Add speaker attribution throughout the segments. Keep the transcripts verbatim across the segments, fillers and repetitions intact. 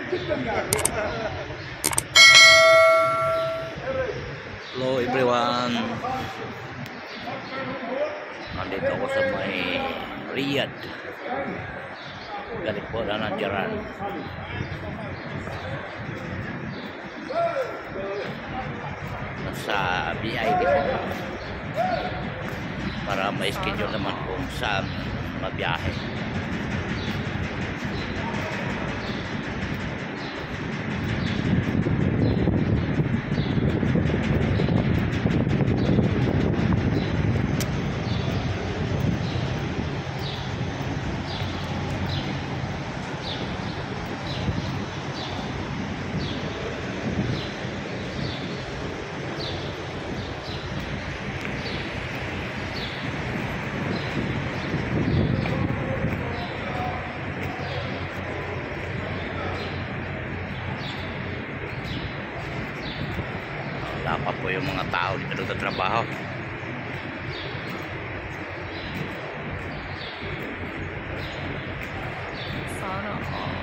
Speaker 1: Hello everyone. Nandito ako sa may Riyadh. Galing po na ng Jaran. Nasa B I D po. Para may schedule naman kung saan mabiyahe. Wala pa po yung mga tao dito nagtatrabaho. Sana all.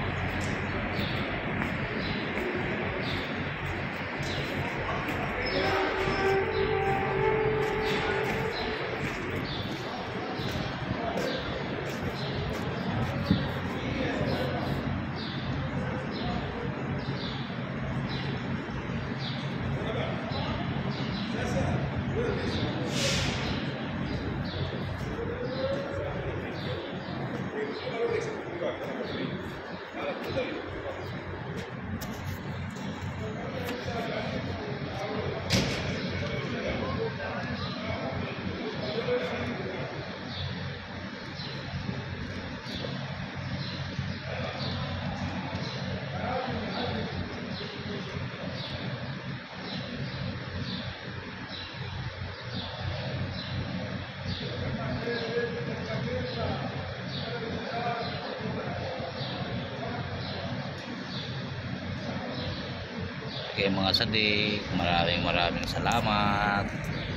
Speaker 1: Okay mga sadik, maraming maraming salamat.